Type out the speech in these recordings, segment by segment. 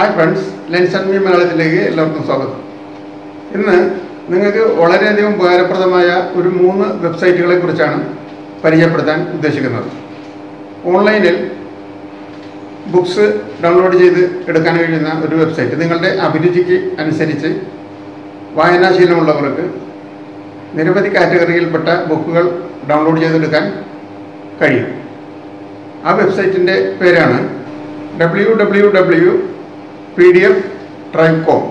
Hi friends, lens&me Malayalam എല്ലാവർക്കും സ്വാഗതം. ഇന്ന് നിങ്ങൾക്ക് വളരെയധികം ഉപകാരപ്രദമായ ഒരു 3 വെബ്സൈറ്റുകളെ കുറിച്ചാണ് പരിചയപ്പെടുത്താൻ ഉദ്ദേശിക്കുന്നത്. ഓൺലൈനിൽ ബുക്സ് ഡൗൺലോഡ് ചെയ്ത് എടുക്കാൻ കഴിയുന്ന ഒരു വെബ്സൈറ്റ്. നിങ്ങളുടെ അഭിരുചിക്ക് അനുസരിച്ച് വായനാശീലമുള്ളവർക്ക് നിരവധി കാറ്റഗറിയിൽപ്പെട്ട ബുക്കുകൾ ഡൗൺലോഡ് ചെയ്തെടുക്കാൻ കഴിയും. ആ വെബ്സൈറ്റിൻ്റെ പേരാണ് www.pdf.com.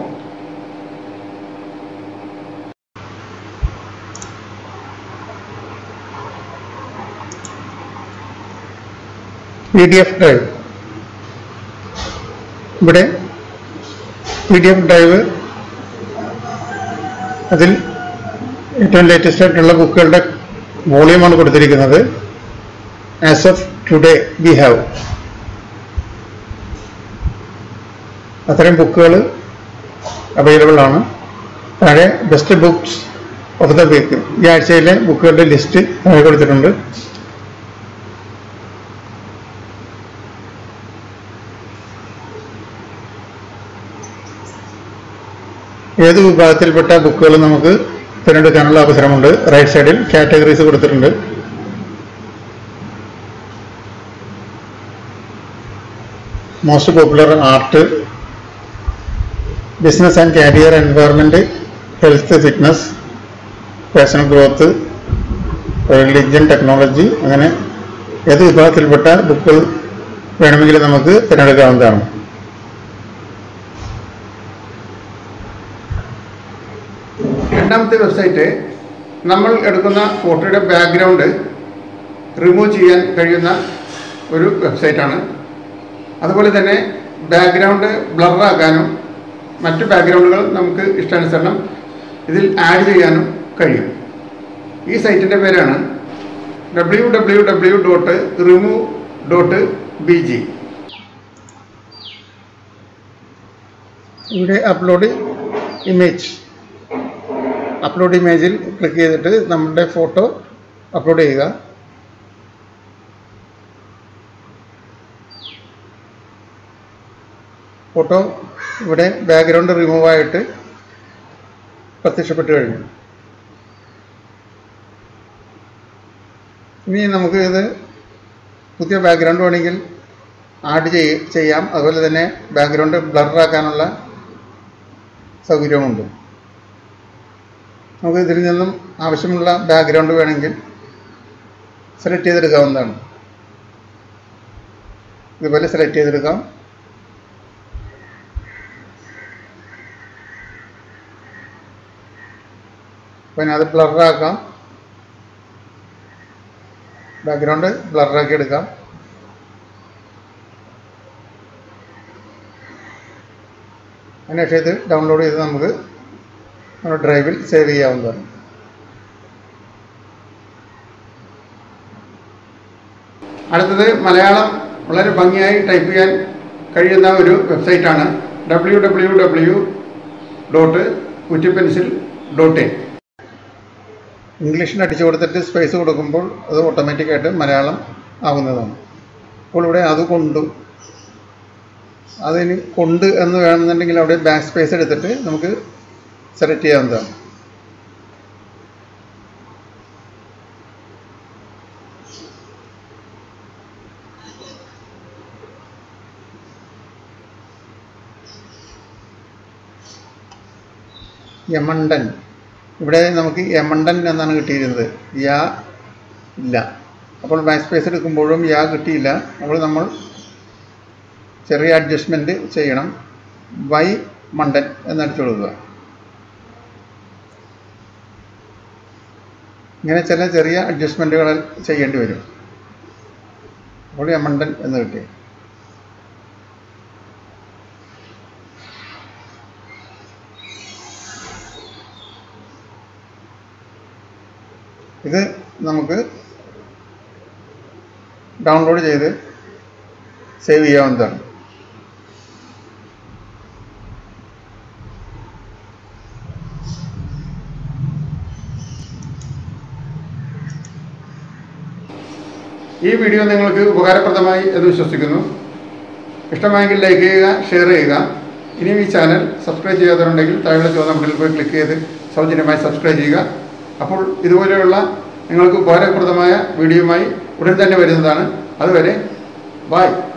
PDF drive. ഇവിടെ PDF ഡ്രൈവ് അതിൽ ഏറ്റവും ലേറ്റസ്റ്റ് ആയിട്ടുള്ള ബുക്കുകളുടെ വോളിയമാണ് കൊടുത്തിരിക്കുന്നത്. As of today we have അത്തരം ബുക്കുകൾ അവൈലബിൾ ആണ്. താഴെ best books of the week, ഈ ആഴ്ചയിലെ ബുക്കുകളുടെ ലിസ്റ്റ് താഴെ കൊടുത്തിട്ടുണ്ട്. ഏത് വിഭാഗത്തിൽപ്പെട്ട ബുക്കുകൾ നമുക്ക് തിരഞ്ഞെടുക്കാനുള്ള അവസരമുണ്ട്. റൈറ്റ് സൈഡിൽ കാറ്റഗറീസ് കൊടുത്തിട്ടുണ്ട്. Most popular art, business and career, environment, health, fitness, personal growth, religion, technology, അങ്ങനെ ഏത് വിഭാഗത്തിൽപ്പെട്ട ബുക്കുകൾ വേണമെങ്കിലും നമുക്ക് തിരഞ്ഞെടുക്കാവുന്നതാണ്. രണ്ടാമത്തെ വെബ്സൈറ്റ് നമ്മൾ എടുക്കുന്ന ഫോട്ടോയുടെ ബാക്ക്ഗ്രൗണ്ട് റിമൂവ് ചെയ്യാൻ കഴിയുന്ന ഒരു വെബ്സൈറ്റാണ്. അതുപോലെ തന്നെ ബാക്ക്ഗ്രൗണ്ട് ബ്ലറാക്കാനും മറ്റ് ബാക്ക്ഗ്രൗണ്ടുകൾ നമുക്ക് ഇഷ്ടാനുസരണം ഇതിൽ ആഡ് ചെയ്യാനും കഴിയും. ഈ സൈറ്റിൻ്റെ പേരാണ് www.remove.bg. ഇവിടെ അപ്ലോഡ് ഇമേജിൽ ക്ലിക്ക് ചെയ്തിട്ട് നമ്മുടെ ഫോട്ടോ അപ്ലോഡ് ചെയ്യുക. ഫോട്ടോ ഇവിടെ ബാക്ക്ഗ്രൗണ്ട് റിമൂവ് ആയിട്ട് പ്രത്യക്ഷപ്പെട്ട് കഴിഞ്ഞു. ഇനി നമുക്ക് ഇത് പുതിയ ബാക്ക്ഗ്രൗണ്ട് വേണമെങ്കിൽ ആഡ് ചെയ്യാം. അതുപോലെ തന്നെ ബാക്ക്ഗ്രൗണ്ട് ബ്ലറാക്കാനുള്ള സൗകര്യമുണ്ട്. നമുക്ക് ഇതിൽ നിന്നും ആവശ്യമുള്ള ബാക്ക്ഗ്രൗണ്ട് വേണമെങ്കിൽ സെലക്ട് ചെയ്തെടുക്കാവുന്നതാണ്. ഇതുപോലെ സെലക്ട് ചെയ്തെടുക്കാം. പിന്നെ അത് ബ്ലറാക്കാം, ബാക്ക്ഗ്രൗണ്ട് ബ്ലറാക്കി എടുക്കാം. അതിനുശേഷം ഇത് ഡൗൺലോഡ് ചെയ്ത് നമുക്ക് നമ്മുടെ ഡ്രൈവിൽ സേവ് ചെയ്യാവുന്നതാണ്. അടുത്തത് മലയാളം വളരെ ഭംഗിയായി ടൈപ്പ് ചെയ്യാൻ കഴിയുന്ന ഒരു വെബ്സൈറ്റാണ് www.Kuttipencil.in. ഇംഗ്ലീഷിൽ അടിച്ചു കൊടുത്തിട്ട് സ്പേസ് കൊടുക്കുമ്പോൾ അത് ഓട്ടോമാറ്റിക്കായിട്ട് മലയാളം ആവുന്നതാണ്. അപ്പോൾ ഇവിടെ അതിന് കൊണ്ട് എന്ന് വേണമെന്നുണ്ടെങ്കിൽ അവിടെ ബാക്ക് സ്പേസ് എടുത്തിട്ട് നമുക്ക് സെലക്ട് ചെയ്യാവുന്നതാണ്. യമണ്ടൻ, ഇവിടെ നമുക്ക് യമണ്ടൻ എന്നാണ് കിട്ടിയിരുന്നത്. യാ ഇല്ല. അപ്പോൾ ബാക്ക് സ്പേസ് എടുക്കുമ്പോഴും യാ കിട്ടിയില്ല. അപ്പോൾ നമ്മൾ ചെറിയ അഡ്ജസ്റ്റ്മെൻറ്റ് ചെയ്യണം. വൈ മണ്ടൻ എന്നടിച്ചു കൊടുക്കുക. ഇങ്ങനെ ചില ചെറിയ അഡ്ജസ്റ്റ്മെൻറ്റുകൾ ചെയ്യേണ്ടി വരും. അപ്പോൾ യമണ്ടൻ എന്ന് കിട്ടി. ഇത് നമുക്ക് ഡൗൺലോഡ് ചെയ്ത് സേവ് ചെയ്യാവുന്നതാണ്. ഈ വീഡിയോ നിങ്ങൾക്ക് ഉപകാരപ്രദമായി എന്ന് വിശ്വസിക്കുന്നു. ഇഷ്ടമായെങ്കിൽ ലൈക്ക് ചെയ്യുക, ഷെയർ ചെയ്യുക. ഇനിയും ഈ ചാനൽ സബ്സ്ക്രൈബ് ചെയ്യാത്തവരുണ്ടെങ്കിൽ താഴെ ചുവന്ന ബട്ടണിൽ പോയി ക്ലിക്ക് ചെയ്ത് സൗജന്യമായി സബ്സ്ക്രൈബ് ചെയ്യുക. അപ്പോൾ ഇതുപോലെയുള്ള നിങ്ങൾക്ക് ഉപകാരപ്രദമായ വീഡിയോയുമായി ഉടൻ തന്നെ വരുന്നതാണ്. അതുവരെ ബൈ.